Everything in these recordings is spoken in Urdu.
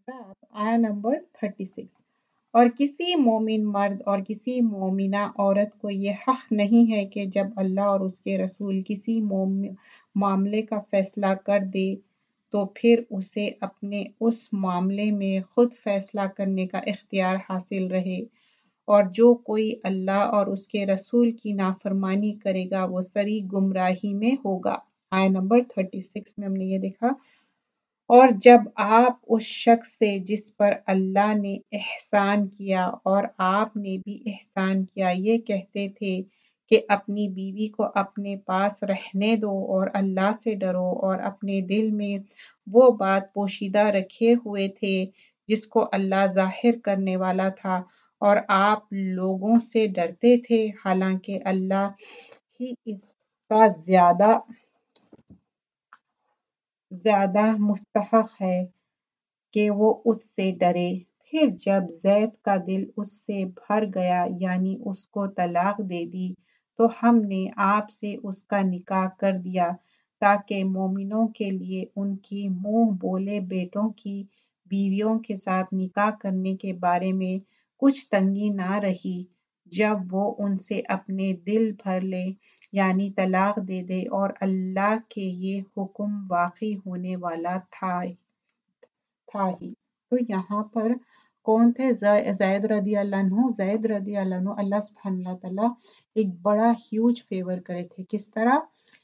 अहज़ाब आया नंबर 36। और किसी मोमिन मर्द और किसी मोमिना औरत को ये हक नहीं है कि जब अल्लाह और उसके रसूल किसी मामले का फैसला कर दे तो फिर उसे अपने उस मामले में खुद फैसला करने का इख्तियार हासिल रहे, और जो कोई अल्लाह और उसके रसूल की नाफरमानी करेगा वो सरी गुमराही में होगा। आया नंबर 36 में हमने ये देखा। और जब आप उस शख्स से जिस पर अल्लाह ने एहसान किया और आपने भी एहसान किया ये कहते थे कि अपनी बीवी को अपने पास रहने दो और अल्लाह से डरो, और अपने दिल में वो बात पोशीदा रखे हुए थे जिसको अल्लाह जाहिर करने वाला था, और आप लोगों से डरते थे, हालांकि अल्लाह ही इसका ज्यादा मुस्तहक है कि वो उससे डरे। फिर जब ज़ैद का दिल उससे भर गया यानी उसको तलाक दे दी, तो हमने आपसे उसका निकाह कर दिया ताकि मोमिनों के लिए उनकी मुंह बोले बेटों की बीवियों के साथ निकाह करने के बारे में कुछ तंगी ना रही जब वो उनसे अपने दिल भर ले यानी तलाक दे दे, और अल्लाह के ये हुक्म वाक़ई होने वाला था ही। तो यहाँ पर कौन थे? ज़ैद रदी अल्लाह अन्हु। ज़ैद रदी अल्लाह अन्हु अल्लाह सुब्हानहू तआला एक बड़ा ह्यूज फेवर करे थे। किस तरह?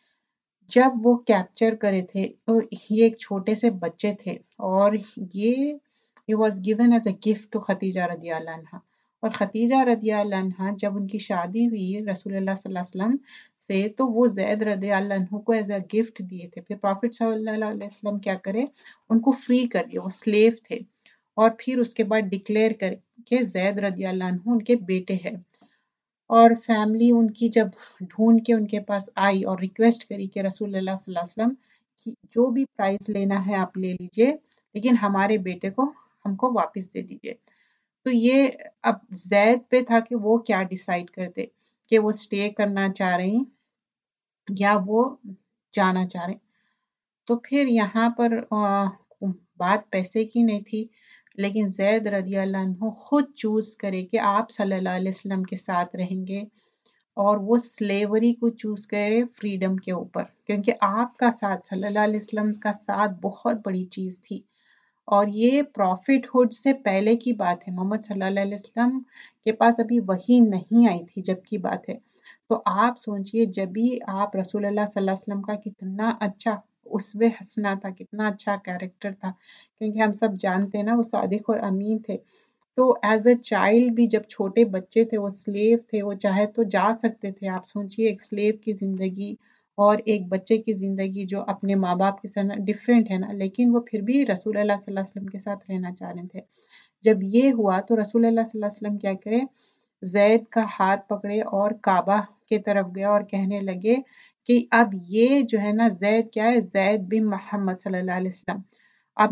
जब वो कैप्चर करे थे तो ये एक छोटे से बच्चे थे, और ये was given as a gift to Khadija रदी अल्लाह अन्हा। और खतीजा रदी अल्लाह अन्हा जब उनकी शादी हुई रसूलुल्लाह सल्लल्लाहु अलैहि वसल्लम से, तो वो ज़ैद रदी अल्लाह अन्हु को एज अ गिफ्ट दिए थे। फिर प्रॉफिट सल्लल्लाहु अलैहि वसल्लम क्या करे, उनको फ्री कर दिया, वो स्लेव थे। और फिर उसके बाद डिक्लेयर करे कि ज़ैद रदी अल्लाह अन्हु उनके बेटे हैं। और फैमिली उनकी जब ढूंढ के उनके पास आई और रिक्वेस्ट करी कि रसूलुल्लाह सल्लल्लाहु अलैहि वसल्लम कि जो भी प्राइस लेना है आप ले लीजिए, लेकिन हमारे बेटे को हमको वापस दे दीजिए। तो ये अब ज़ैद पे था कि वो क्या डिसाइड करते, कि वो स्टे करना चाह रहे हैं या वो जाना चाह रहे हैं। तो फिर यहाँ पर बात पैसे की नहीं थी, लेकिन ज़ैद रदी अल्लाह अन्हु खुद चूज करे कि आप सल्लल्लाहु अलैहि वसल्लम के साथ रहेंगे, और वो स्लेवरी को चूज करे फ्रीडम के ऊपर, क्योंकि आपका साथ सल्लल्लाहु अलैहि वसल्लम का साथ बहुत बड़ी चीज थी। और ये प्रॉफिटहुड से पहले की बात है, मोहम्मद सल्लल्लाहु अलैहि वसल्लम के पास अभी वही नहीं आई थी जब की बात है। तो आप सोचिए जब भी आप रसूलुल्लाह सल्लल्लाहु अलैहि वसल्लम का कितना अच्छा उसवे हसना था, कितना अच्छा कैरेक्टर था, क्योंकि हम सब जानते हैं ना वो सादिक और अमीन थे। तो एज अ चाइल्ड भी जब छोटे बच्चे थे वो स्लेव थे, वो चाहे तो जा सकते थे। आप सोचिए एक स्लेव की जिंदगी और एक बच्चे की ज़िंदगी जो अपने माँ-बाप के साथ डिफरेंट है ना, लेकिन वो फिर भी रसूलुल्लाह सल्लल्लाहु अलैहि वसल्लम के साथ रहना चाह रहे थे। जब ये हुआ तो रसूलुल्लाह सल्लल्लाहु अलैहि वसल्लम क्या करे, ज़ैद का हाथ पकड़े और काबा के तरफ गया और कहने लगे कि अब ये जो है ना ज़ैद क्या है, ज़ैद बिन मोहम्मद सल्लल्लाहु अलैहि वसल्लम, अब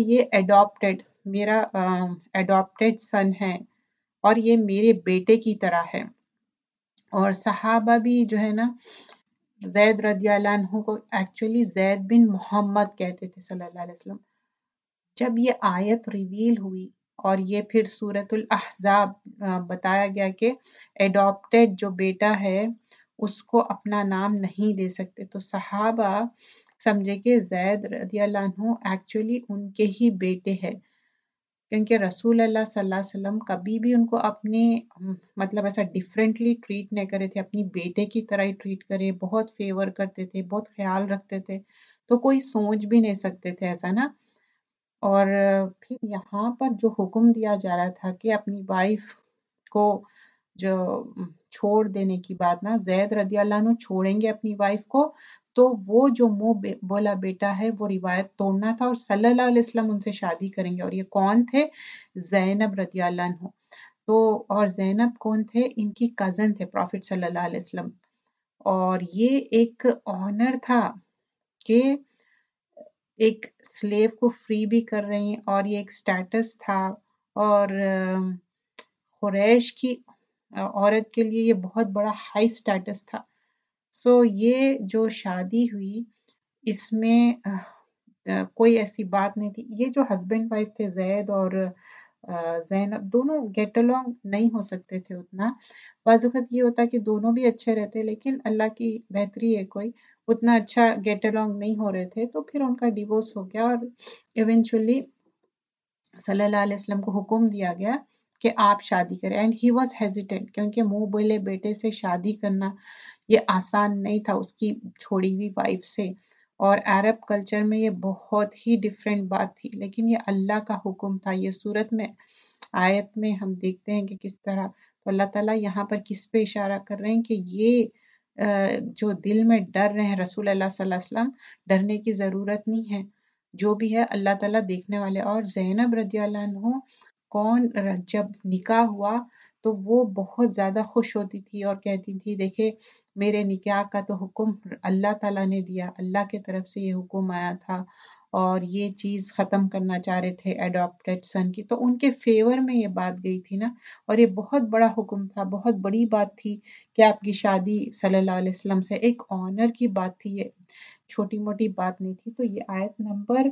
मेरा एडॉप्टेड सन है, और ये मेरे बेटे की तरह है। और सहाबा भी जो है ना ज़ैद रदियल्लाहु अन्हु को एक्चुअली ज़ैद बिन मोहम्मद कहते थे सल्लल्लाहु अलैहि वसल्लम। जब ये आयत रिवील हुई और ये फिर सूरतुल अहज़ाब बताया गया कि एडॉप्टेड जो बेटा है उसको अपना नाम नहीं दे सकते, तो सहाबा समझे कि ज़ैद रदियल्लाहु अन्हु एक्चुअली उनके ही बेटे हैं, क्योंकि रसूल अल्लाह सल्लल्लाहु अलैहि वसल्लम कभी भी उनको अपने मतलब ऐसा डिफरेंटली ट्रीट नहीं करे थे, अपनी बेटे की तरह ही ट्रीट करे, बहुत फेवर करते थे, बहुत ख्याल रखते थे। तो कोई सोच भी नहीं सकते थे ऐसा ना। और फिर यहाँ पर जो हुक्म दिया जा रहा था कि अपनी वाइफ को जो छोड़ देने की बात ना, ज़ैद रदियल्लाहु अन्हु छोड़ेंगे अपनी वाइफ को, तो वो जो बोला बेटा है वो रिवायत तोड़ना था और सल्लल्लाहु अलैहि वसल्लम उनसे शादी करेंगे। और ये कौन थे? ज़ैनब रदियल्लाहु अन्हु। तो और ज़ैनब कौन थे? इनकी कज़न थे प्रॉफिट सल्लल्लाहु अलैहि वसल्लम। और ये एक ऑनर था कि एक स्लेव को फ्री भी कर रही हैं, और ये एक स्टेटस था, और कुरैश की औरत के लिए ये बहुत बड़ा हाई स्टेटस था। सो ये जो शादी हुई इसमें کوئی ایسی بات نہیں تھی. یہ جو ہسبینڈ وائف تھے زید اور زینب، دونوں گیٹ along نہیں ہو سکتے تھے اتنا. بعض اوقات یہ ہوتا کہ دونوں بھی اچھے رہتے، لیکن اللہ کی بہتری ہے، کوئی اتنا اچھا گیٹ along نہیں ہو رہے تھے، تو پھر ان کا ڈیورس ہو گیا، اور ایونچولی صلی اللہ علیہ وسلم کو حکم دیا گیا کہ آپ شادی کریں. اینڈ ہی واز ہیزیٹنٹ، کیونکہ منہ بولے بیٹے سے شادی کرنا یہ آسان نہیں تھا اس کی چھوڑی ہوئی وائف سے، اور عرب کلچر میں یہ بہت ہی ڈفرینٹ بات تھی، لیکن یہ اللہ کا حکم تھا. یہ صورت میں آیت میں ہم دیکھتے ہیں کہ کس طرح، تو اللہ تعالیٰ یہاں پر کس پہ اشارہ کر رہے ہیں کہ یہ جو دل میں ڈر رہے ہیں رسول اللہ صلی اللہ علیہ وسلم، ڈرنے کی ضرورت نہیں ہے، جو بھی ہے اللہ تعالیٰ دیکھنے والے. اور زینب رضی اللہ عنہ کون جب نکاح ہوا تو وہ بہت زیادہ خوش ہوتی تھی اور کہتی تھی دیکھے میرے نکاح کا تو حکم اللہ تعالیٰ نے دیا، اللہ کی طرف سے یہ حکم آیا تھا، اور یہ چیز ختم کرنا چاہ رہے تھے اڈاپٹیڈ سن کی، تو ان کے فیور میں یہ بات گئی تھی نا. اور یہ بہت بڑا حکم تھا، بہت بڑی بات تھی کہ آپ کی شادی صلی اللہ علیہ وسلم سے، ایک آنر کی بات تھی، یہ چھوٹی موٹی بات نہیں تھی. تو یہ آیت نمبر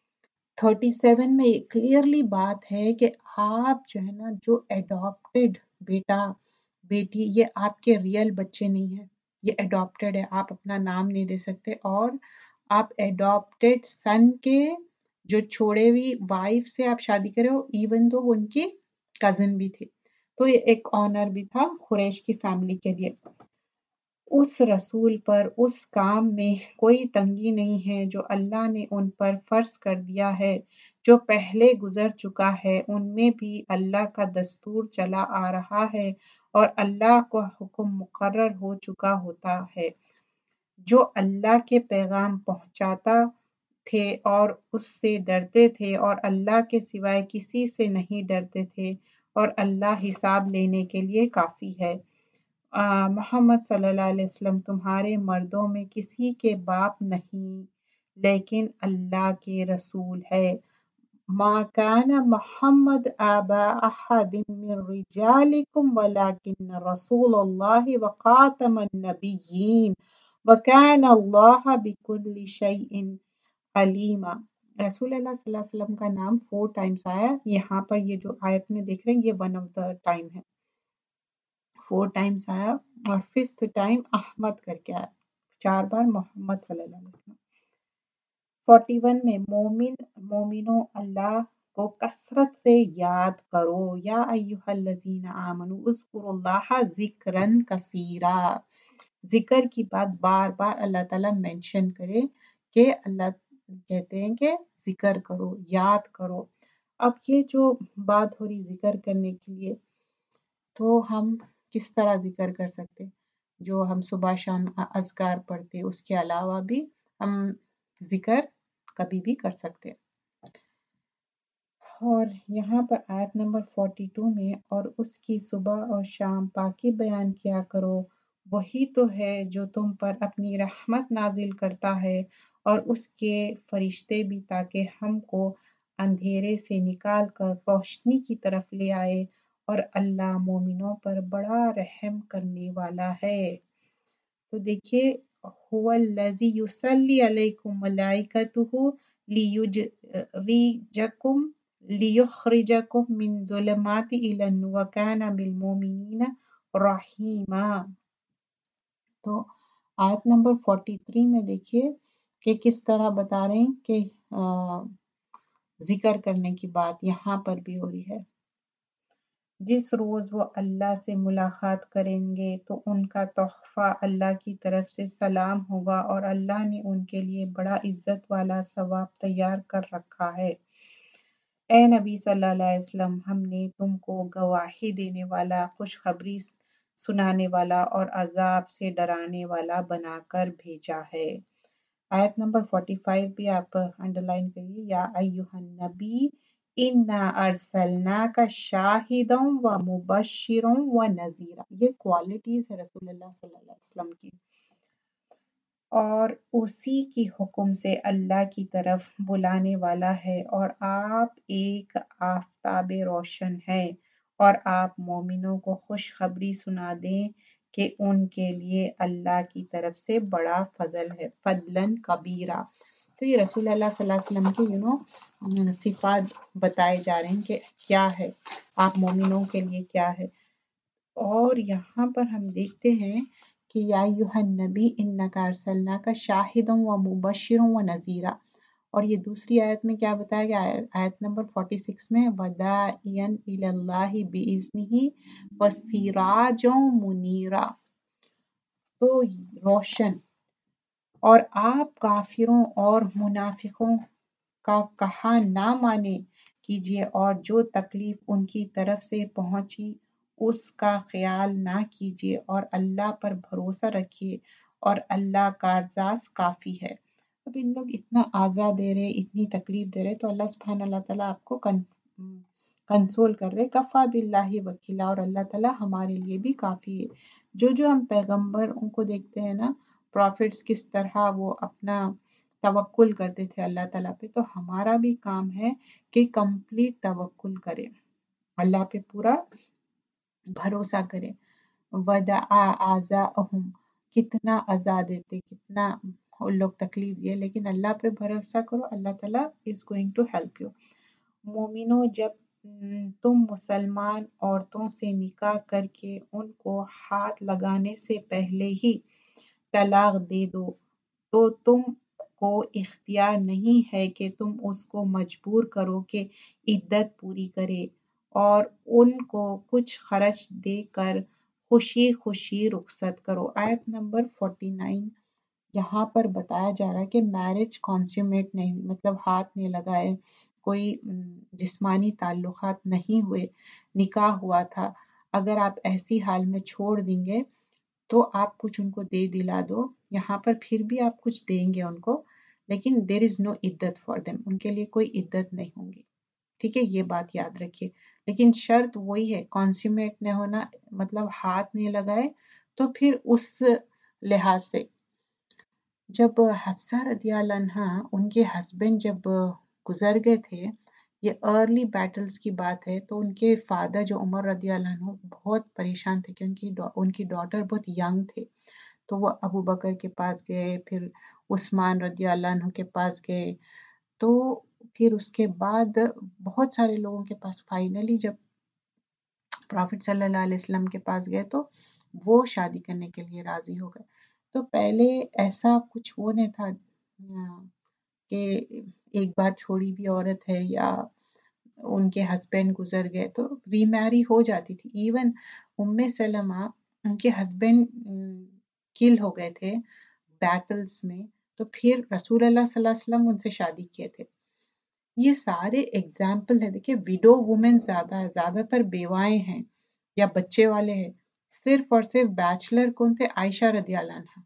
37 میں یہ کلیئرلی بات ہے کہ آپ جو ہے نا، جو اڈاپٹیڈ بیٹا بیٹی، یہ آپ کے ریئل بچے نہیں ہیں، یہ اڈاپٹیڈ ہے، آپ اپنا نام نہیں دے سکتے. اور آپ اڈاپٹیڈ سن کے جو چھوڑے ہوئی وائف سے آپ شادی کرے ہو، ایون تو وہ ان کی کزن بھی تھی، تو یہ ایک آنر بھی تھا قریش کی فیملی کے لیے. اس رسول پر اس کام میں کوئی تنگی نہیں ہے جو اللہ نے ان پر فرض کر دیا ہے، جو پہلے گزر چکا ہے ان میں بھی اللہ کا دستور چلا آ رہا ہے اور اللہ کا حکم مقرر ہو چکا ہوتا ہے. جو اللہ کے پیغام پہنچاتا تھے اور اس سے ڈرتے تھے اور اللہ کے سوائے کسی سے نہیں ڈرتے تھے، اور اللہ حساب لینے کے لیے کافی ہے. محمد صلی اللہ علیہ وسلم تمہارے مردوں میں کسی کے باپ نہیں، لیکن اللہ کے رسول ہے. ما كان محمد آبا أحد من رجالكم ولكن رسول الله وخاتم النبيين وكان الله بكل شيء عليما. رسول اللہ صلی اللہ علیہ وسلم کا نام 4 ٹائمز آیا یہاں پر، یہ جو آیت میں دیکھ رہے ہیں یہ ون آف دا ٹائم ہے، 4 ٹائمز آیا، اور 5th ٹائم احمد کر کے آیا، 4 بار محمد صلی اللہ علیہ وسلم. 41 میں مومنوں اللہ کو کثرت سے یاد کرو، یا ایھا الذین آمنوا اذکروا اللہ ذکرا کثیرا. ذکر کی بات بار بار اللہ تعالیٰ مینشن کرے کہ اللہ کہتے ہیں کہ ذکر کرو، یاد کرو. اب یہ جو بات ہو رہی ذکر کرنے کے لیے، تو ہم کس طرح ذکر کر سکتے؟ جو ہم صبح شام اذکار پڑھتے، اس کے علاوہ بھی ہم ذکر کبھی بھی کر سکتے. اور یہاں پر آیت نمبر 42 میں، اور اس کی صبح اور شام پاکی بیان کیا کرو، وہی تو ہے جو تم پر اپنی رحمت نازل کرتا ہے اور اس کے فرشتے بھی، تاکہ ہم کو اندھیرے سے نکال کر روشنی کی طرف لے آئے، اور اللہ مومنوں پر بڑا رحم کرنے والا ہے. تو دیکھیے، هو الذی یصلی علیکم ملائکتہ لیخرجکم من ظلمات الی النور وکان بالمؤمنین رحیما. تو آیت نمبر 43 میں دیکھیے کہ کس طرح بتا رہے ہیں کہ ذکر کرنے کی بات یہاں پر بھی ہو رہی ہے. جس روز وہ اللہ سے ملاقات کریں گے تو ان کا تحفہ اللہ کی طرف سے سلام ہوگا، اور اللہ نے ان کے لیے بڑا عزت والا ثواب تیار کر رکھا ہے. اے نبی صلی اللہ علیہ وسلم، ہم نے تم کو گواہی دینے والا، خوشخبری سنانے والا اور عذاب سے ڈرانے والا بنا کر بھیجا ہے. آیت نمبر 45 بھی آپ انڈرلائن کریے، یا ایھا النبی انا ارسلناک شاہدا و مبشرا و نذیرا. یہ کوالٹیز ہے رسول اللہ صلی اللہ علیہ وسلم کی، اور اسی کی حکم سے اللہ کی طرف بلانے والا ہے، اور آپ ایک آفتاب روشن ہے، اور آپ مومنوں کو خوشخبری سنا دیں کہ ان کے لیے اللہ کی طرف سے بڑا فضل ہے، فضلاً کبیرہ. تو یہ رسول اللہ صلی اللہ علیہ وسلم کے صفات بتائے جا رہے ہیں کہ کیا ہے آپ مومنوں کے لیے کیا ہے۔ اور یہاں پر ہم دیکھتے ہیں کہ یا ایھا النبی انک ارسلناک شاہدا و مبشرا و نذیرا، اور یہ دوسری آیت میں کیا بتایا گیا، آیت نمبر 46 میں وداعیا الی اللہ باذنہ وسراجا منیرا، تو روشن، اور آپ کافروں اور منافقوں کا کہا نہ مانے کیجیے، اور جو تکلیف ان کی طرف سے پہنچی اس کا خیال نہ کیجیے، اور اللہ پر بھروسہ رکھیے، اور اللہ کارساز کافی ہے۔ اب ان لوگ اتنا آزا دے رہے، اتنی تکلیف دے رہے، تو اللہ سبحانہ اللہ تعالیٰ آپ کو کنسول کر رہے، کفا باللہ وکیلا، اور اللہ تعالیٰ ہمارے لیے بھی کافی ہے۔ جو ہم پیغمبر ان کو دیکھتے ہیں نا، پروفٹس کس طرح وہ اپنا توکل کرتے تھے اللہ تعالیٰ پہ، تو ہمارا بھی کام ہے کہ کمپلیٹ توکل کرے، اللہ پہ پورا بھروسہ کرے۔ ودعا آزاءہم، کتنا عزا دیتے، کتنا ان لوگ تکلیف دیے، لیکن اللہ پہ بھروسہ کرو، اللہ تعالیٰ is going to help you۔ مومنوں، جب تم مسلمان عورتوں سے نکاح کر کے ان کو ہاتھ لگانے سے پہلے ہی طلاق دے دو، تو تم کو اختیار نہیں ہے کہ تم اس کو مجبور کرو کہ عدت پوری کرے، اور ان کو کچھ خرچ دے کر خوشی خوشی رخصت کرو۔ آیت نمبر 49 یہاں پر بتایا جا رہا ہے کہ میرج کانسیومیٹ نہیں، مطلب ہاتھ نہیں لگائے، کوئی جسمانی تعلقات نہیں ہوئے، نکاح ہوا تھا، اگر آپ ایسی حال میں چھوڑ دیں گے تو آپ کچھ ان کو دے دلا دو، یہاں پر پھر بھی آپ کچھ دیں گے ان کو، لیکن دیر از نو عدت فار دیم، ان کے لیے کوئی عدت نہیں ہوں گی، ٹھیک ہے، یہ بات یاد رکھیے۔ لیکن شرط وہی ہے، کانسیومیٹ نہ ہونا، مطلب ہاتھ نہیں لگائے، تو پھر اس لحاظ سے جب حفصہ رضی اللہ عنہا ان کے ہسبینڈ جب گزر گئے تھے، یہ ارلی بیٹلز کی بات ہے، تو ان کے فادر جو عمر رضی اللہ عنہ بہت پریشان تھے کہ ان کی ڈاٹر بہت ینگ تھے، تو وہ ابو بکر کے پاس گئے، پھر عثمان رضی اللہ عنہ کے پاس گئے، تو پھر اس کے بعد بہت سارے لوگوں کے پاس، فائنلی جب پرافٹ صلی اللہ علیہ وسلم کے پاس گئے تو وہ شادی کرنے کے لیے راضی ہو گئے۔ تو پہلے ایسا کچھ وہ نہیں تھا کہ ایک بار چھوڑی بھی عورت ہے یا ان کے ہسبینڈ گزر گئے تو ری میری ہو جاتی تھی۔ ایون سلمہ ان کے ہسبینڈ کل ہو گئے تھے بیٹلز میں، تو پھر رسول اللہ صلی اللہ علیہ وسلم ان سے شادی کیے تھے۔ یہ سارے ایگزامپل ہے، دیکھیں ویڈو وومن زیادہ تر بیوائیں ہیں یا بچے والے ہیں، صرف اور صرف بیچلر کون تھے، عائشہ رضی اللہ عنہ۔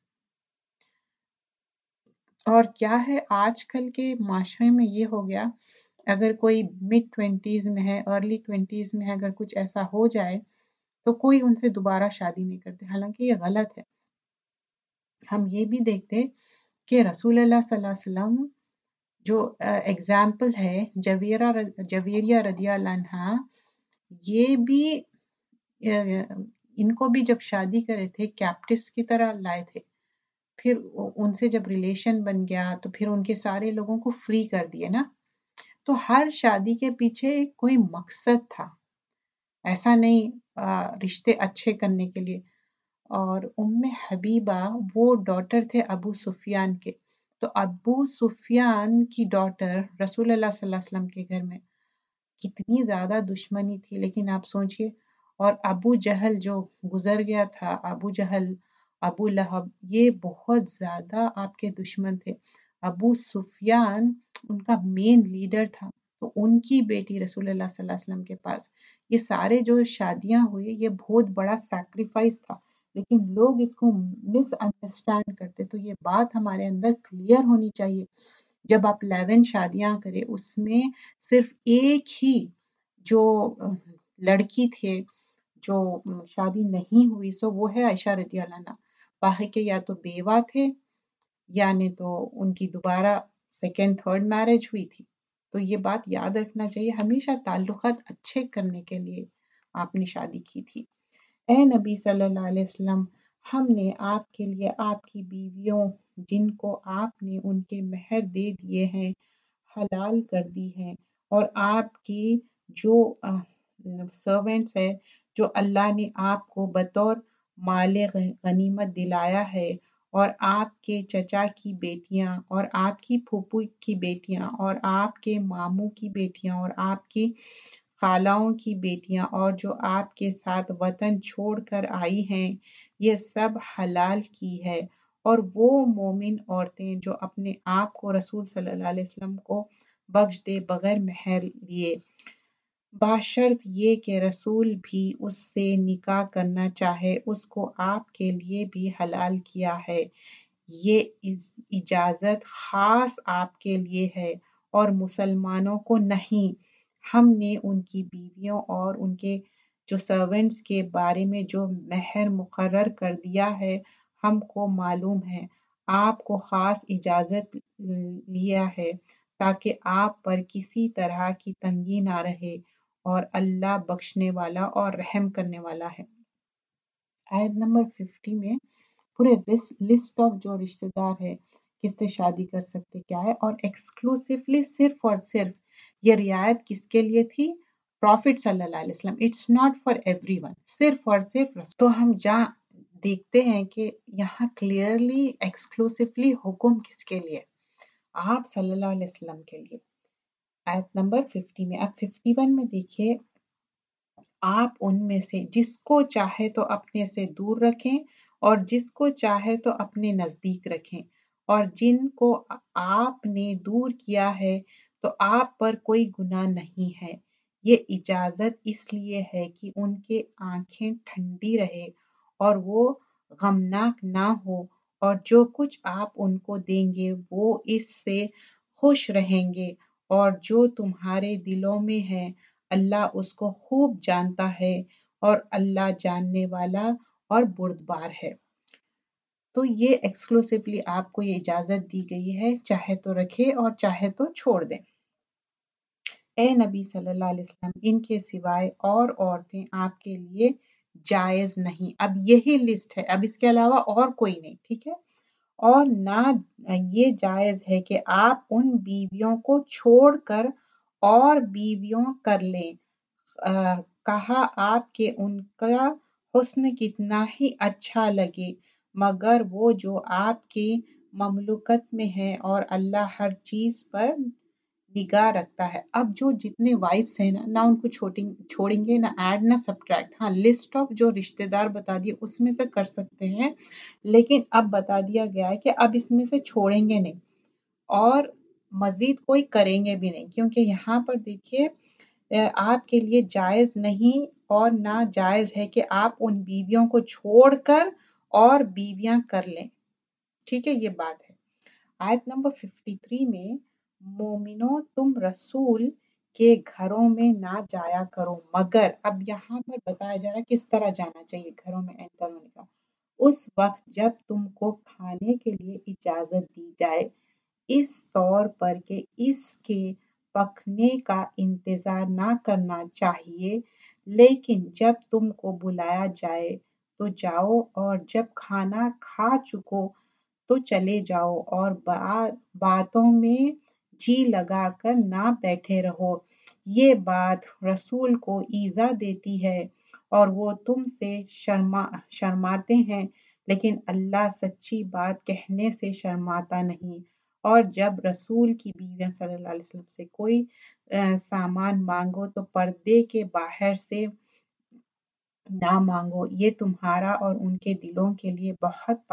اور کیا ہے آج کل کے معاشرے میں یہ ہو گیا، اگر کوئی مڈ 20s میں ہے، ارلی 20s میں ہے، اگر کچھ ایسا ہو جائے تو کوئی ان سے دوبارہ شادی نہیں کرتے، حالانکہ یہ غلط ہے۔ ہم یہ بھی دیکھتے کہ رسول اللہ صلی اللہ علیہ وسلم جو ایگزامپل ہے جویریہ رضی اللہ عنہا، یہ بھی ان کو بھی جب شادی کرے تھے کیپٹیوز کی طرح لائے تھے، پھر ان سے جب ریلیشن بن گیا تو پھر ان کے سارے لوگوں کو فری کر دیے نا۔ تو ہر شادی کے پیچھے کوئی مقصد تھا، ایسا نہیں رشتے اچھے کرنے کے لیے۔ اور حبیبہ وہ ڈاٹر تھے ابو سفیان کے، تو ابو سفیان کی ڈاٹر رسول اللہ صلی اللہ علیہ وسلم کے گھر میں کتنی زیادہ دشمنی تھی، لیکن آپ سوچئے، اور ابو جہل جو گزر گیا تھا، ابو جہل، ابو لہب، یہ بہت زیادہ آپ کے دشمن تھے۔ ابو سفیان ان کا مین لیڈر تھا، تو ان کی بیٹی رسول اللہ صلی اللہ علیہ وسلم کے پاس، یہ سارے جو شادیاں ہوئی، یہ بہت بڑا سیکریفائس تھا، لیکن لوگ اس کو مس انڈرسٹینڈ کرتے۔ تو یہ بات ہمارے اندر کلیئر ہونی چاہیے، جب آپ 11 شادیاں کریں، اس میں صرف ایک ہی جو لڑکی تھے جو شادی نہیں ہوئی، سو وہ ہے عائشہ رضی اللہ عنہا، باقی کے یا تو بیوہ تھے یعنی تو ان کی دوبارہ سیکنڈ تھرڈ میرج ہوئی تھی۔ تو یہ بات یاد رکھنا چاہیے، ہمیشہ تعلقات اچھے کرنے کے لیے آپ نے شادی کی تھی۔ اے نبی صلی اللہ علیہ وسلم، ہم نے آپ کے لیے آپ کی بیویوں جن کو آپ نے ان کے مہر دے دیے ہیں حلال کر دی ہیں، اور آپ کی جو سرونٹس ہے جو اللہ نے آپ کو بطور مال غنیمت دلایا ہے، اور آپ کے چچا کی بیٹیاں اور آپ کی پھوپھو کی بیٹیاں اور آپ کے ماموں کی بیٹیاں اور آپ کی خالاؤں کی بیٹیاں اور جو آپ کے ساتھ وطن چھوڑ کر آئی ہیں، یہ سب حلال کی ہے۔ اور وہ مومن عورتیں جو اپنے آپ کو رسول صلی اللہ علیہ وسلم کو بخش دے بغیر مہر لیے، باشرط یہ کہ رسول بھی اس سے نکاح کرنا چاہے، اس کو آپ کے لیے بھی حلال کیا ہے۔ یہ اجازت خاص آپ کے لیے ہے اور مسلمانوں کو نہیں۔ ہم نے ان کی بیویوں اور ان کے جو سرونٹس کے بارے میں جو مہر مقرر کر دیا ہے ہم کو معلوم ہے، آپ کو خاص اجازت لیا ہے تاکہ آپ پر کسی طرح کی تنگی نہ رہے، اور اللہ بخشنے والا اور رحم کرنے والا ہے۔ آیت نمبر 50 میں پورے لسٹ آف جو رشتہ دار ہے کس سے شادی کر سکتے کیا ہے، اور ایکسکلوسیولی صرف اور صرف یہ رعایت کس کے لیے تھی؟ پروفٹ صلی اللہ علیہ وسلم۔ It's not for everyone, صرف اور صرف رسول۔ تو ہم جہاں دیکھتے ہیں کہ یہاں کلیئرلی ایکسکلوسیولی حکم کس کے لیے؟ آپ صلی اللہ علیہ وسلم کے لیے۔ آیت نمبر 50 میں، اب 51 میں دیکھیے، آپ ان میں سے جس کو چاہے تو اپنے سے دور رکھیں اور جس کو چاہے تو اپنے نزدیک رکھیں، اور جن کو آپ نے دور کیا ہے تو آپ پر کوئی گناہ نہیں ہے۔ یہ اجازت اس لیے ہے کہ ان کے آنکھیں ٹھنڈی رہے اور وہ غمناک نہ ہو، اور جو کچھ آپ ان کو دیں گے وہ اس سے خوش رہیں گے، اور جو تمہارے دلوں میں ہے اللہ اس کو خوب جانتا ہے، اور اللہ جاننے والا اور بردبار ہے۔ تو یہ ایکسکلوسیولی آپ کو یہ اجازت دی گئی ہے، چاہے تو رکھے اور چاہے تو چھوڑ دیں۔ اے نبی صلی اللہ علیہ وسلم، ان کے سوائے اور عورتیں آپ کے لیے جائز نہیں۔ اب یہی لسٹ ہے، اب اس کے علاوہ اور کوئی نہیں، ٹھیک ہے؟ اور نہ یہ جائز ہے کہ آپ ان بیویوں کو چھوڑ کر اور بیویوں کر لیں۔ کہا آپ کہ ان کا حسن کتنا ہی اچھا لگے، مگر وہ جو آپ کی مملوکت میں ہے، اور اللہ ہر چیز پر نگاہ رکھتا ہے۔ اب جو جتنے وائفس ہیں نہ ان کو چھوڑیں گے، نہ ایڈ نہ سبٹریکٹ۔ ہاں، لسٹ آف جو رشتہ دار بتا دیے اس میں سے کر سکتے ہیں، لیکن اب بتا دیا گیا ہے کہ اب اس میں سے چھوڑیں گے نہیں اور مزید کوئی کریں گے بھی نہیں، کیونکہ یہاں پر دیکھیے آپ کے لیے جائز نہیں اور ناجائز ہے کہ آپ ان بیویوں کو چھوڑ کر اور بیویاں کر لیں، ٹھیک ہے؟ یہ بات ہے۔ آیت نمبر 53 میں، مومنوں تم رسول کے گھروں میں نہ جایا کرو مگر، اب یہاں پر بتایا جا رہا ہے کس طرح جانا چاہیے گھروں میں انٹر ہونے کا، اس وقت جب تم کو کھانے کے لیے اجازت دی جائے، اس طور پر کہ اس کے پکنے کا انتظار نہ کرنا چاہیے، لیکن جب تم کو بلایا جائے تو جاؤ، اور جب کھانا کھا چکو تو چلے جاؤ، اور باتوں میں جی لگا کر نہ بیٹھے رہو۔ یہ بات رسول کو ایذا دیتی ہے اور وہ تم سے شرماتے ہیں، لیکن اللہ سچی بات کہنے سے شرماتا نہیں۔ اور جب رسول کی بیویاں صلی اللہ علیہ وسلم سے کوئی سامان مانگو تو پردے کے باہر سے نہ مانگو، یہ تمہارا اور ان کے دلوں کے لیے بہت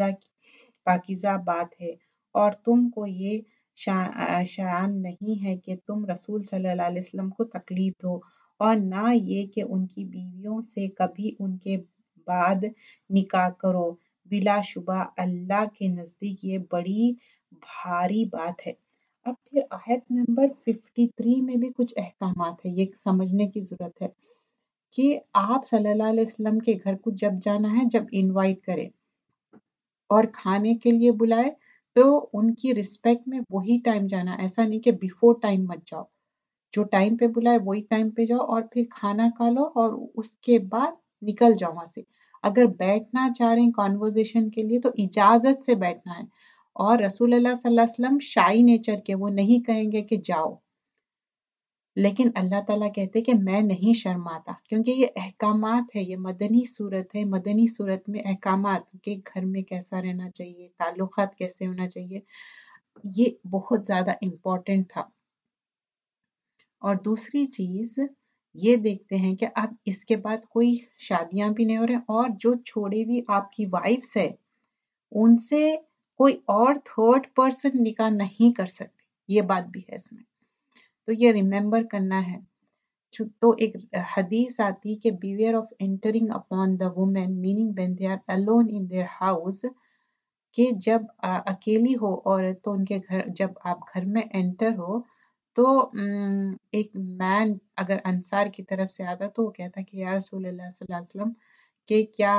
پاکیزہ بات ہے، اور تم کو یہ شایان نہیں ہے کہ تم رسول صلی اللہ علیہ وسلم کو تکلیف دو، اور نہ یہ کہ ان کی بیویوں سے کبھی ان کے بعد نکاح کرو، بلا شبہ اللہ کے نزدیک یہ بڑی بھاری بات ہے۔ اب پھر آیت نمبر 53 میں بھی کچھ احکامات ہے، یہ سمجھنے کی ضرورت ہے کہ آپ صلی اللہ علیہ وسلم کے گھر کو جب جانا ہے، جب انوائٹ کرے اور کھانے کے لیے بلائے تو ان کی رسپیکٹ میں وہی ٹائم جانا، ایسا نہیں کہ بیفور ٹائم مت جاؤ، جو ٹائم پہ بلائے وہی ٹائم پہ جاؤ اور پھر کھانا کھا لو اور اس کے بعد نکل جاؤ وہاں سے۔ اگر بیٹھنا چاہ رہے ہیں کانورزیشن کے لیے تو اجازت سے بیٹھنا ہے، اور رسول اللہ صلی اللہ علیہ وسلم شائی نیچر کے، وہ نہیں کہیں گے کہ جاؤ، لیکن اللہ تعالیٰ کہتے کہ میں نہیں شرماتا، کیونکہ یہ احکامات ہے، یہ مدنی صورت ہے، مدنی صورت میں احکامات کہ گھر میں کیسا رہنا چاہیے، تعلقات کیسے ہونا چاہیے، یہ بہت زیادہ امپورٹنٹ تھا۔ اور دوسری چیز یہ دیکھتے ہیں کہ اب اس کے بعد کوئی شادیاں بھی نہیں ہو رہے، اور جو چھوڑے بھی آپ کی وائفس ہے ان سے کوئی اور تھرڈ پرسن نکاح نہیں کر سکتے، یہ بات بھی ہے اس میں، تو یہ ریممبر کرنا ہے۔ تو ایک حدیث آتی کہ beware of entering upon the women meaning when they are alone in their house, کہ جب اکیلی ہو عورت تو ان کے گھر، جب آپ گھر میں انٹر ہو تو ایک مین اگر انصار کی طرف سے آتا تو وہ کہتا کہ یا رسول اللہ صلی اللہ علیہ وسلم کہ کیا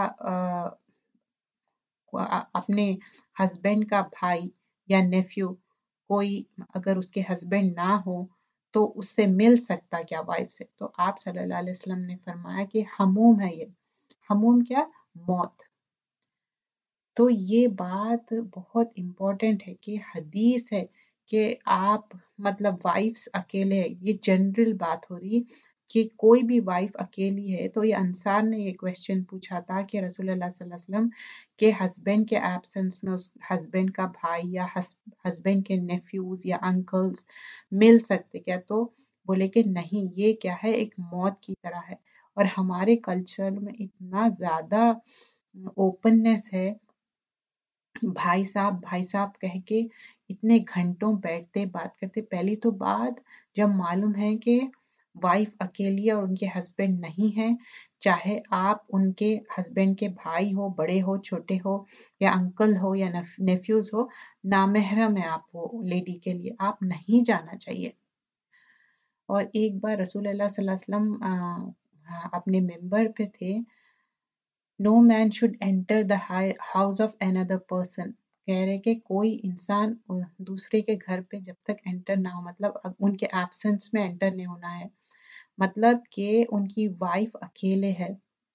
اپنے ہسبینڈ کا بھائی یا نیفیو کوئی اگر اس کے ہسبینڈ نہ ہو تو اس سے مل سکتا کیا وائف سے، تو آپ صلی اللہ علیہ وسلم نے فرمایا کہ حموم ہے، یہ حموم کیا، موت۔ تو یہ بات بہت امپورٹنٹ ہے کہ حدیث ہے کہ آپ مطلب وائفس اکیلے، یہ جنرل بات ہو رہی کہ کوئی بھی وائف اکیلی ہے، تو یہ انصار نے یہ کویسچن پوچھا تھا کہ رسول اللہ صلی اللہ علیہ وسلم کے ہسبینڈ کے ایبسنس میں اس ہسبینڈ کا بھائی یا ہسبینڈ کے نیفیوز یا انکلز مل سکتے کیا، تو بولے کہ نہیں، یہ کیا ہے، ایک موت کی طرح ہے۔ اور ہمارے کلچر میں اتنا زیادہ اوپننس ہے، بھائی صاحب کہہ کے اتنے گھنٹوں بیٹھتے بات کرتے۔ پہلی تو بات جب معلوم ہے کہ وائف اکیلی ہے اور ان کے ہسبینڈ نہیں ہے، چاہے آپ ان کے ہسبینڈ کے بھائی ہو، بڑے ہو، چھوٹے ہو، یا انکل ہو یا نیفیوز ہو، نامحرم ہے آپ وہ لیڈی کے لیے، آپ نہیں جانا چاہیے۔ اور ایک بار رسول اللہ صلی اللہ علیہ وسلم اپنے ممبر پہ تھے، No man should enter the house of another person، کہہ رہے کہ کوئی انسان دوسرے کے گھر پہ جب تک انٹر نہ ہو، مطلب ان کے ایبسنس میں انٹر نہیں ہونا ہے، مطلب کہ ان کی وائف اکیلے ہے،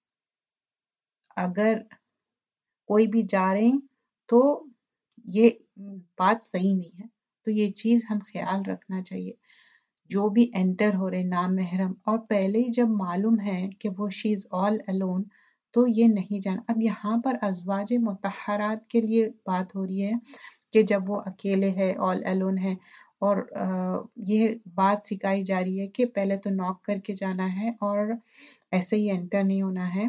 اگر کوئی بھی جا رہے ہیں تو یہ بات صحیح نہیں ہے، تو یہ چیز ہم خیال رکھنا چاہیے۔ جو بھی انٹر ہو رہے نامحرم، اور پہلے ہی جب معلوم ہے کہ وہ شی از آل الون تو یہ نہیں جانا۔ اب یہاں پر ازواج مطہرات کے لیے بات ہو رہی ہے کہ جب وہ اکیلے ہے، آل الون ہے، اور یہ بات سکھائی جا رہی ہے کہ پہلے تو ناک کر کے جانا ہے اور ایسے ہی انٹر نہیں ہونا ہے۔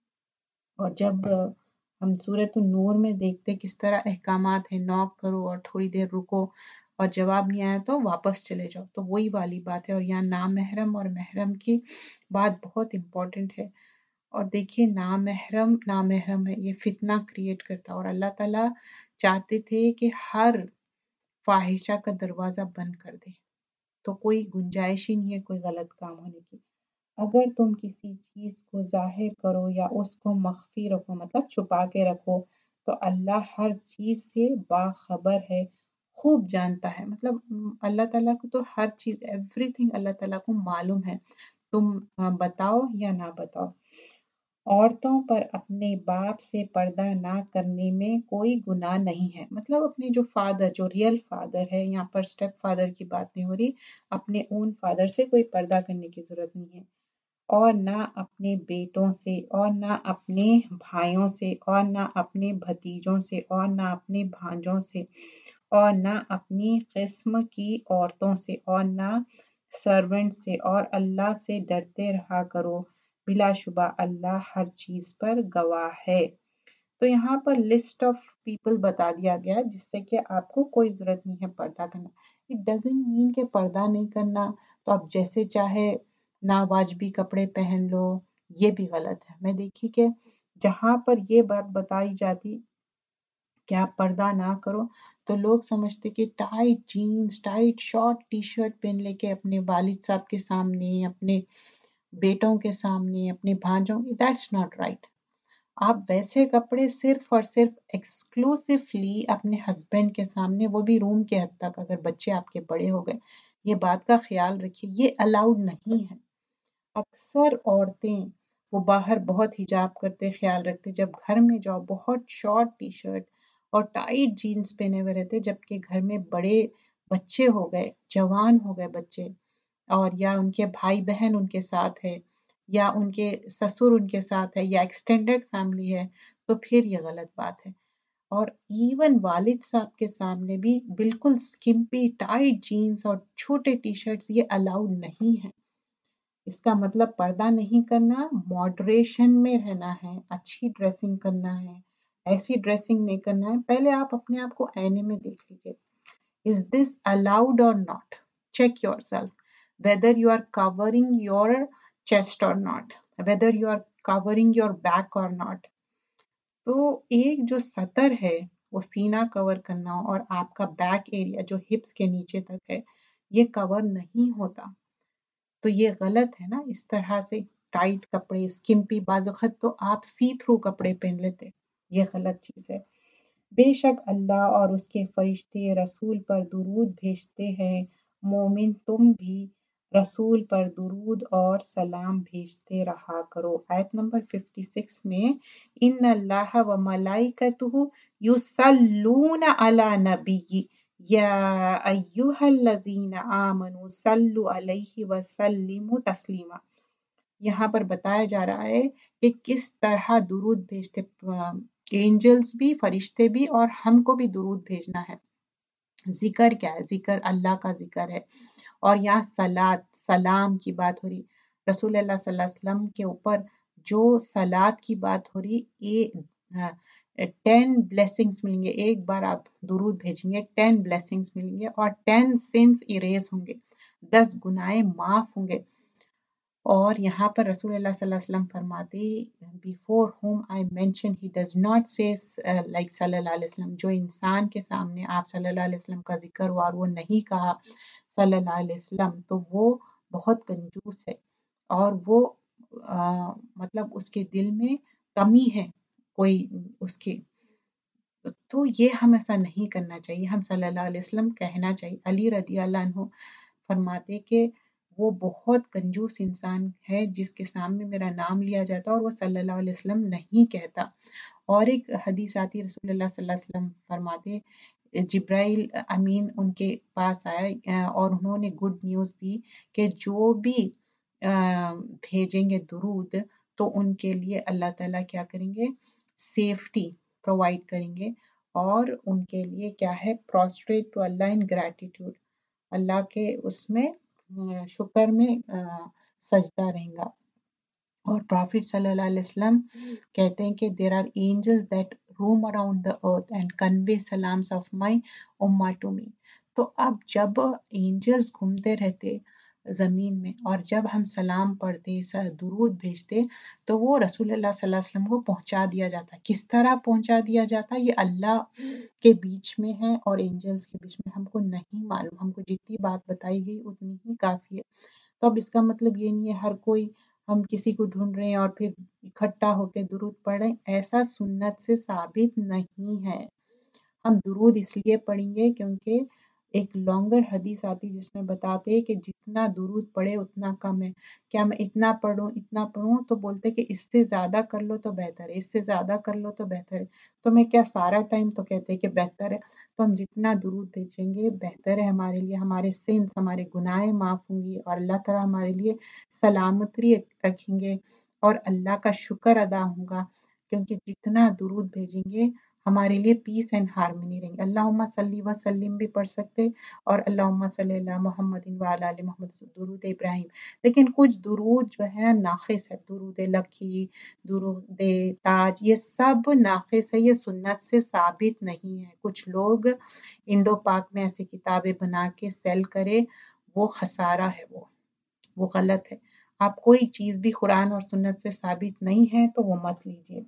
اور جب ہم سورۃ النور میں دیکھتے کس طرح احکامات ہیں، ناک کرو اور تھوڑی دیر رکو، اور جواب نہیں آیا تو واپس چلے جاؤ، تو وہی والی بات ہے۔ اور یہاں نامحرم اور محرم کی بات بہت امپورٹنٹ ہے۔ اور دیکھیے نامحرم ہے، یہ فتنہ کریٹ کرتا، اور اللہ تعالیٰ چاہتے تھے کہ ہر فاحشہ کا دروازہ بند کر دے، تو کوئی گنجائش ہی نہیں ہے کوئی غلط کام ہونے کی۔ اگر تم کسی چیز کو ظاہر کرو یا اس کو مخفی رکھو، مطلب چھپا کے رکھو، تو اللہ ہر چیز سے باخبر ہے، خوب جانتا ہے، مطلب اللہ تعالیٰ کو تو ہر چیز، ایوری تھنگ اللہ تعالیٰ کو معلوم ہے، تم بتاؤ یا نہ بتاؤ۔ عورتوں پر اپنے باپ سے پردہ نہ کرنے میں کوئی گناہ نہیں ہے، مطلب اپنے جو فادر، جو ریئل فادر ہے، یہاں پر اسٹیپ فادر کی بات نہیں ہو رہی، اپنے اون فادر سے کوئی پردہ کرنے کی ضرورت نہیں ہے، اور نہ اپنے بیٹوں سے، اور نہ اپنے بھائیوں سے، اور نہ اپنے بھتیجوں سے، اور نہ اپنے بھانجوں سے، اور نہ اپنی قسم کی عورتوں سے، اور نہ سرونٹ سے، اور اللہ سے ڈرتے رہا کرو، بلا شبہ اللہ ہر چیز پر گواہ ہے۔ تو یہاں پر لسٹ آف پیپل بتا دیا گیا جس سے کہ آپ کو کوئی ضرورت نہیں ہے پردہ کرنا۔ اٹ ڈزنٹ مین کہ پردہ نہیں کرنا تو آپ جیسے چاہے ناواجبی کپڑے پہن لو، یہ بھی غلط ہے۔ میں دیکھی کہ جہاں پر یہ بات بتائی جاتی کہ آپ پردہ نہ کرو تو لوگ سمجھتے کہ tight jeans, tight short T shirt پہن لے کے اپنے والد صاحب کے سامنے، اپنے بیٹوں کے سامنے، اپنے بھانجوں، دیٹس ناٹ رائٹ۔ آپ ویسے کپڑے صرف اور صرف ایکسکلوسیولی اپنے ہسبینڈ کے سامنے، وہ بھی روم کے حد تک، اگر بچے آپ کے بڑے ہو گئے، یہ بات کا خیال رکھیے، یہ الاؤڈ نہیں ہے۔ اکثر عورتیں وہ باہر بہت حجاب کرتے، خیال رکھتے، جب گھر میں جاؤ بہت شارٹ ٹی شرٹ اور ٹائٹ جینز پہنے ہوئے رہتے، جبکہ گھر میں بڑے بچے ہو گئے، جوان ہو گئے بچے، اور یا ان کے بھائی بہن ان کے ساتھ ہے، یا ان کے سسر ان کے ساتھ ہے، یا ایکسٹینڈڈ فیملی ہے، تو پھر یہ غلط بات ہے۔ اور ایون والد صاحب کے سامنے بھی بالکل سکمپی ٹائٹ جینز اور چھوٹے ٹی شرٹس یہ الاؤڈ نہیں ہے۔ اس کا مطلب پردہ نہیں کرنا، ماڈریشن میں رہنا ہے، اچھی ڈریسنگ کرنا ہے، ایسی ڈریسنگ نہیں کرنا ہے۔ پہلے آپ اپنے آپ کو آئینے میں دیکھ لیجیے، is this allowed or not? Check yourself whether you are covering your chest or not, whether you are covering your back or not. تو ایک جو سطر ہے وہ سینہ کور کرنا اور آپ کا بیک ایریا جو ہپس کے نیچے تک ہے یہ کور نہیں ہوتا، تو یہ غلط ہے نا۔ اس طرح سے ٹائٹ کپڑے، اسکمپی، بعض وقت تو آپ سی تھرو کپڑے پہن لیتے، یہ غلط چیز ہے۔ بے شک اللہ اور اس کے فرشتے رسول پر درود بھیجتے ہیں، مومن تم بھی رسول پر درود اور سلام بھیجتے رہا کرو۔ آیت نمبر 56 میں ان اللہ و ملائکتہ یصلون علی نبی یا ایہا الذین آمنوا صلوا علیہ وسلموا تسلیما۔ یہاں پر بتایا جا رہا ہے کہ کس طرح درود بھیجتے اینجلز بھی، فرشتے بھی، اور ہم کو بھی درود بھیجنا ہے۔ ذکر کیا ہے؟ ذکر اللہ کا ذکر ہے، اور یہاں صلات سلام کی بات ہو رہی، رسول اللہ صلی اللہ علیہ وسلم کے اوپر جو صلات کی بات ہو رہی، یہ 10 بلیسنگز ملیں گے، ایک بار آپ درود بھیجیں گے 10 بلیسنگز ملیں گے، اور 10 سنس اریز ہوں گے، 10 گناہ معاف ہوں گے۔ اور یہاں پر رسول اللہ صلی اللہ علیہ وسلم فرماتے before whom I mention he does not say like صلی اللہ علیہ وسلم، جو انسان کے سامنے آپ صلی اللہ علیہ وسلم کا ذکر ہوا اور وہ نہیں کہا صلی اللہ علیہ وسلم، تو وہ بہت کنجوس ہے، اور وہ مطلب اس کے دل میں کمی ہے کوئی اس کی، تو یہ ہم ایسا نہیں کرنا چاہیے، ہم صلی اللہ علیہ وسلم کہنا چاہیے۔ علی رضی اللہ عنہ فرماتے کہ وہ بہت کنجوس انسان ہے جس کے سامنے میرا نام لیا جاتا اور وہ صلی اللہ علیہ وسلم نہیں کہتا۔ اور ایک حدیث آتی، رسول اللہ صلی اللہ علیہ وسلم فرماتے جبرائیل امین ان کے پاس آیا اور انہوں نے گڈ نیوز دی کہ جو بھی بھیجیں گے درود تو ان کے لیے اللہ تعالیٰ کیا کریں گے؟ سیفٹی پرووائڈ کریں گے، اور ان کے لیے کیا ہے؟ Prostrate to Allah in gratitude, اللہ کے اس میں شکر میں سجدہ رہیں گا۔ اور پرافٹ صلی اللہ علیہ وسلم کہتے ہیں کہ there are angels that roam around the earth and convey salams of my ummah to me۔ تو اب جب اینجلز گھومتے رہتے زمین میں اور جب ہم سلام پڑھتے، درود بھیجتے، تو وہ رسول اللہ صلی اللہ علیہ وسلم کو پہنچا دیا جاتا۔ کس طرح پہنچا دیا جاتا؟ یہ اللہ کے بیچ میں ہے اور اینجلز کے بیچ میں، ہم کو نہیں معلوم، ہم کو جتنی بات بتائی گئی اتنی ہی کافی ہے۔ تو اب اس کا مطلب یہ نہیں ہے ہر کوئی ہم کسی کو ڈھونڈ رہے ہیں اور پھر اکٹھا ہو کے درود پڑھ رہے ہیں، ایسا سنت سے ثابت نہیں ہے۔ ہم درود اس لیے پڑھیں گے کیونکہ ایک لانگر حدیث آتی جس میں بتاتے ہیں کہ جتنا درود پڑھے اتنا کم ہے، کیا میں اتنا پڑھوں؟ تو بولتے کہ اس سے زیادہ کر لو تو بہتر ہے، اس سے زیادہ کر لو تو بہتر ہے، تو میں کیا سارا ٹائم؟ تو کہتے کہ بہتر ہے، تو ہم جتنا درود بھیجیں گے بہتر ہے ہمارے لیے، ہمارے سنس، ہمارے گناہ معاف ہوں گی، اور اللہ تعالیٰ ہمارے لیے سلامتی رکھیں گے، اور اللہ کا شکر ادا ہوگا، کیونکہ جتنا درود بھیجیں گے ہمارے لیے پیس اینڈ ہارمنی رہیں گے۔ اللہم صلی وسلم بھی پڑھ سکتے، اور اللہم صلی اللہ محمد وعلی آل محمد، درود ابراہیم۔ لیکن کچھ درود جو ہے ناقص ہے، درود لکی، درود تاج، یہ سب ناقص ہے، یہ سنت سے ثابت نہیں ہے۔ کچھ لوگ انڈو پاک میں ایسی کتابیں بنا کے سیل کرے، وہ خسارہ ہے، وہ غلط ہے۔ آپ کوئی چیز بھی قرآن اور سنت سے ثابت نہیں ہے تو وہ مت لیجیے۔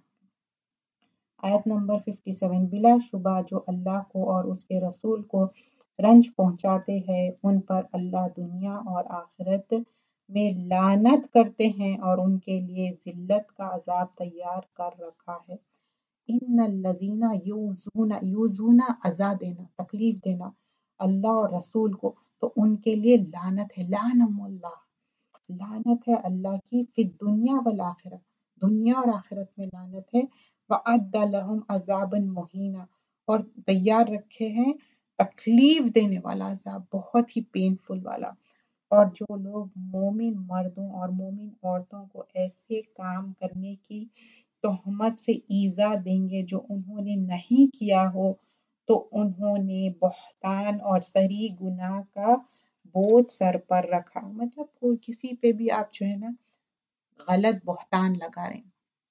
آیت نمبر 57 بلا شبہ جو اللہ کو اور اس کے رسول کو رنج پہنچاتے ہیں ان پر اللہ دنیا اور آخرت میں لعنت کرتے ہیں اور ان کے لیے ذلت کا عذاب تیار کر رکھا ہے۔ ان الذین یؤذون اذا دینا، تکلیف دینا اللہ اور رسول کو، تو ان کے لیے لعنت ہے، لعنہم اللہ، لعنت ہے اللہ کی فی الدنیا والآخرہ، دنیا اور آخرت میں لعنت ہے۔ وَأَعَدَّ لَهُمْ عَذَابًا مُهِينًا، اور تیار رکھے ہیں تکلیف دینے والا عذاب، بہت ہی پینفل والا۔ اور جو لوگ مومن مردوں اور مومن عورتوں کو ایسے کام کرنے کی تہمت سے ایذا دیں گے جو انہوں نے نہیں کیا ہو، تو انہوں نے بہتان اور صریح گناہ کا بوجھ سر پر رکھا۔ مطلب کوئی کسی پہ بھی آپ جو ہے نا غلط بہتان لگا رہے ہیں۔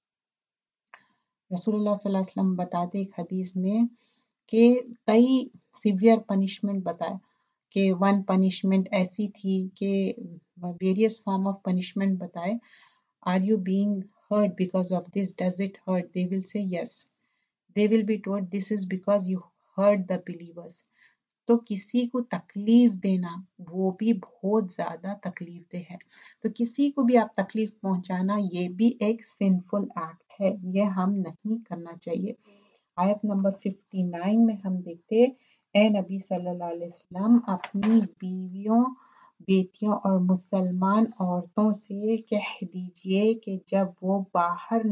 رسول اللہ صلی اللہ علیہ وسلم بتاتے ایک حدیث میں کہ کئی سیویئر پنشمنٹ بتائے، کہ ون پنشمنٹ ایسی تھی کہ ویریس فارم آف پنشمنٹ بتائے۔ Are you being hurt because of this? Does it hurt? They will say yes. They will be told this is because you hurt the believers. تو کسی کو تکلیف دینا وہ بھی بہت زیادہ تکلیف دہ ہے۔ تو کسی کو بھی آپ تکلیف پہنچانا یہ بھی ایک سنفل ایکٹ ہے، یہ ہم نہیں کرنا چاہیے۔ آیت نمبر 59 میں ہم دیکھتے، اے نبی صلی اللہ علیہ وسلم اپنی بیویوں، بیٹیوں اور مسلمان عورتوں سے کہہ دیجئے کہ جب وہ باہر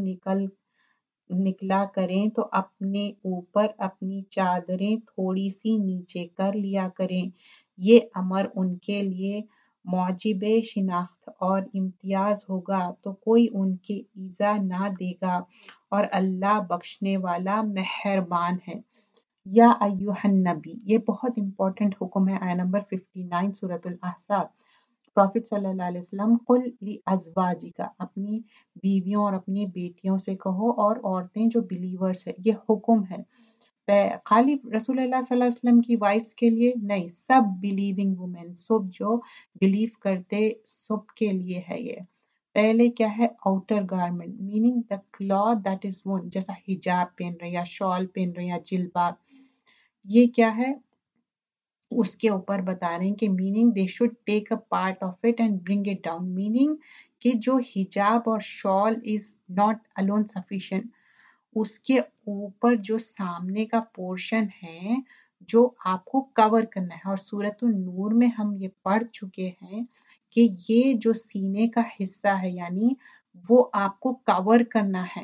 نکلا کریں تو اپنے اوپر اپنی چادریں تھوڑی سی نیچے کر لیا کریں۔ یہ امر ان کے لیے موجب شناخت اور امتیاز ہوگا تو کوئی ان کی ایذا نہ دے گا، اور اللہ بخشنے والا مہربان ہے۔ یا ایھا النبی، یہ بہت امپورٹنٹ حکم ہے، آیت نمبر 59 سورۃ الاحزاب۔ پروفٹ صلی اللہ علیہ وسلم قل لازواجک، اپنی بیویوں اور اپنی بیٹیوں سے کہو، اور عورتیں جو بلیورز ہیں، یہ حکم ہے خالی رسول اللہ صلی اللہ علیہ وسلم کی وائفز کے لیے نہیں، سب بلیونگ وومن، سب جو بلیو کرتے سب کے لیے ہے یہ۔ پہلے کیا ہے؟ Outer garment, meaning the cloth that is worn, جیسا حجاب پہن رہے یا شال پہن رہے یا جلباب، یہ کیا ہے اس کے اوپر بتا رہے ہیں کہ meaning they should take a part of it and bring it down, meaning کہ جو حجاب اور شال از ناٹ الون سفیشینٹ، اس کے اوپر جو سامنے کا پورشن ہے جو آپ کو کور کرنا ہے، اور سورۃ النور میں ہم یہ پڑھ چکے ہیں کہ یہ جو سینے کا حصہ ہے یعنی وہ آپ کو کور کرنا ہے،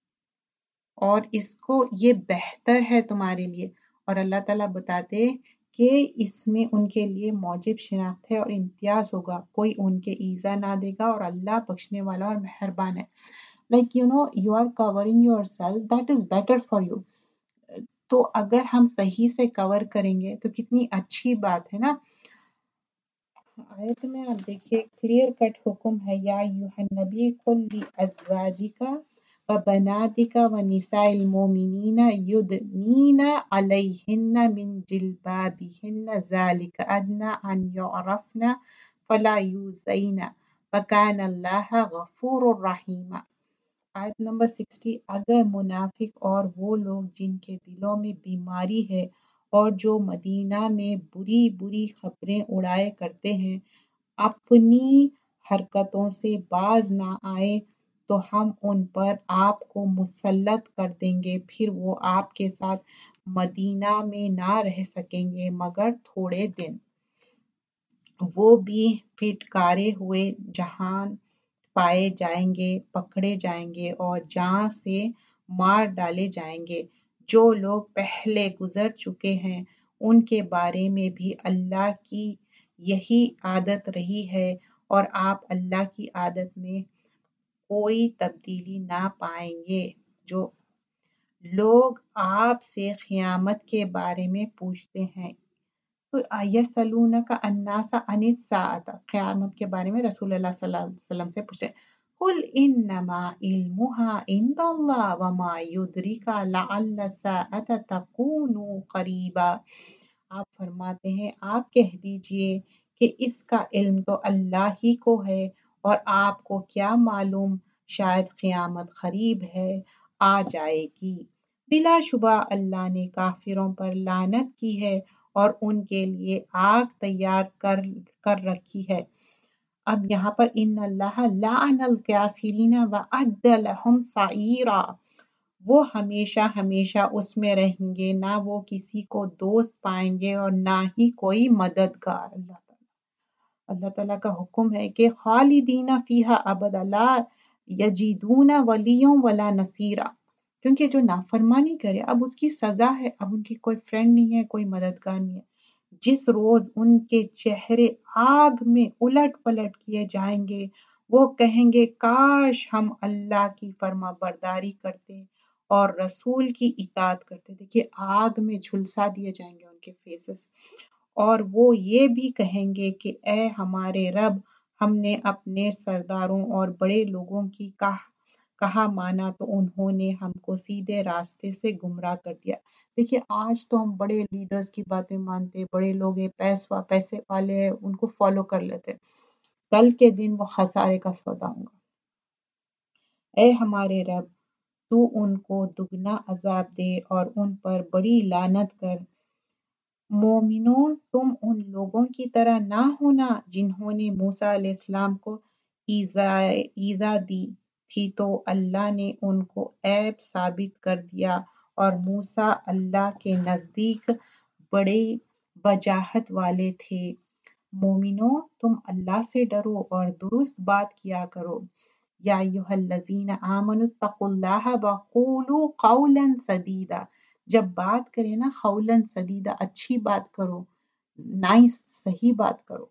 اور اس کو یہ بہتر ہے تمہارے لیے، اور اللہ تعالیٰ بتاتے کہ اس میں ان کے لیے موجب شناخت ہے اور امتیاز ہوگا، کوئی ان کے ایذا نہ دے گا، اور اللہ بخشنے والا اور مہربان ہے۔ Like you are covering yourself, that is better for you. تو اگر ہم صحیح سے کور کریں گے تو کتنی اچھی بات ہے نا۔ آیت میں آپ دیکھیے کلیئر کٹ حکم ہے، یا ایھا النبی قل لازواجک وبناتک ونساء المؤمنین یدنین علیہن من جلبابہن ذلک ادنی ان یعرفن فلا یؤذین وکان اللہ غفورا رحیما۔ آیت نمبر 60، اگر منافق اور وہ لوگ جن کے دلوں میں بیماری ہے اور جو مدینہ میں بری بری خبریں اڑائے کرتے ہیں اپنی حرکتوں سے باز نہ آئے تو ہم ان پر آپ کو مسلط کر دیں گے، پھر وہ آپ کے ساتھ مدینہ میں نہ رہ سکیں گے مگر تھوڑے دن، وہ بھی پھٹکارے ہوئے جہاں پائے جائیں گے، پکڑے جائیں گے اور جاں سے مار ڈالے جائیں گے۔ جو لوگ پہلے گزر چکے ہیں ان کے بارے میں بھی اللہ کی یہی عادت رہی ہے، اور آپ اللہ کی عادت میں کوئی تبدیلی نہ پائیں گے۔ جو لوگ آپ سے قیامت کے بارے میں پوچھتے ہیں، یسألونک الناس عن الساعۃ، قیامت کے بارے میں رسول اللہ صلی اللہ علیہ وسلم سے پوچھتے ہیں، قل انما علمها عند اللہ وما یدریک لعل الساعۃ تکون قریبا۔ آپ فرماتے ہیں آپ کہہ دیجئے کہ اس کا علم تو اللہ ہی کو ہے، اور آپ کو کیا معلوم شاید قیامت قریب ہے، آ جائے گی۔ بلا شبہ اللہ نے کافروں پر لعنت کی ہے اور ان کے لیے آگ تیار کر رکھی ہے۔ اب یہاں پر ان اللہ لعن الکافرین وأعد لهم سعیرا، وہ ہمیشہ ہمیشہ اس میں رہیں گے، نہ وہ کسی کو دوست پائیں گے اور نہ ہی کوئی مددگار۔ اللہ تعالیٰ کا حکم ہے کہ خالدین فیہا ابدا، لا یجدون ولیوں ولا نصیرا، کیونکہ جو نافرمانی کرے اب اس کی سزا ہے، اب ان کی کوئی فرینڈ نہیں ہے، کوئی مددگار نہیں ہے۔ جس روز ان کے چہرے آگ میں الٹ پلٹ کیے جائیں گے، وہ کہیں گے کاش ہم اللہ کی فرما برداری کرتے اور رسول کی اطاعت کرتے۔ دیکھیے آگ میں جھلسا دیے جائیں گے ان کے فیسز، اور وہ یہ بھی کہیں گے کہ اے ہمارے رب، ہم نے اپنے سرداروں اور بڑے لوگوں کی کہا مانا تو انہوں نے ہم کو سیدھے راستے سے گمراہ کر دیا۔ دیکھیے آج تو ہم بڑے لیڈرز کی باتیں مانتے، بڑے لوگ ہیں، پیسے والے ہیں، ان کو فالو کر لیتے، کل کے دن وہ خسارے کا سودا ہوں گا۔ اے ہمارے رب، تو ان کو دگنا عذاب دے اور ان پر بڑی لعنت کر۔ مومنوں، تم ان لوگوں کی طرح نہ ہونا جنہوں نے موسیٰ علیہ السلام کو ایذا دی تھی تو اللہ نے ان کو عیب ثابت کر دیا، اور موسیٰ اللہ کے نزدیک بڑے وجاہت والے تھے۔ مومنوں، تم اللہ سے ڈرو اور درست بات کیا کرو۔ یا ایھا الذین آمنوا اتقوا اللہ وقولوا قولا سدیدا، جب بات کرے نا قولا سدیدا، اچھی بات کرو، نائس، صحیح بات کرو،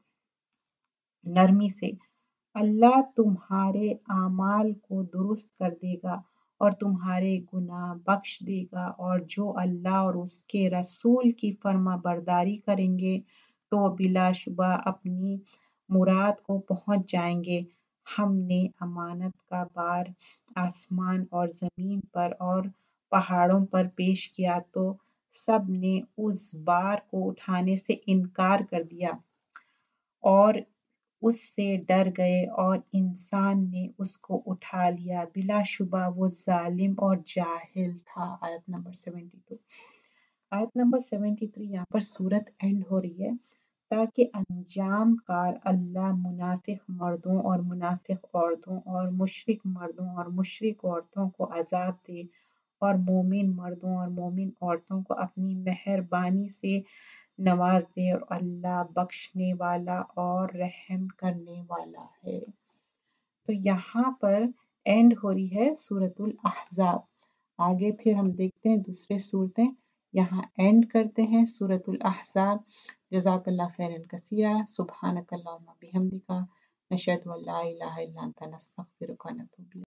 نرمی سے۔ اللہ تمہارے اعمال کو درست کر دے گا اور تمہارے گناہ بخش دے گا، اور جو اللہ اور اس کے رسول کی فرما برداری کریں گے تو بلا شبہ اپنی مراد کو پہنچ جائیں گے۔ ہم نے امانت کا بار آسمان اور زمین پر اور پہاڑوں پر پیش کیا تو سب نے اس بار کو اٹھانے سے انکار کر دیا اور اس سے ڈر گئے، اور انسان نے اس کو اٹھا لیا، بلا شبہ وہ ظالم اور جاہل تھا۔ آیت نمبر 72۔ آیت نمبر 73 یہاں پر سورت اینڈ ہو رہی ہے تاکہ انجام کار اللہ منافق مردوں اور منافق عورتوں اور مشرک مردوں اور مشرک عورتوں کو عذاب دے، اور مومن مردوں اور مومن عورتوں کو اپنی مہربانی سے نواز دے، اور اللہ بخشنے والا اور رحم کرنے والا ہے۔ تو یہاں پر اینڈ ہو رہی ہے سورۃ الاحزاب۔ آگے پھر ہم دیکھتے ہیں دوسرے صورتیں، یہاں اینڈ کرتے ہیں سورۃ الاحزاب۔ جزاک اللہ خیرا کثیرا، سبحانک اللہم بحمدک، نشہد ان لا الہ الا انت، نستغفرک و نتوب الیک۔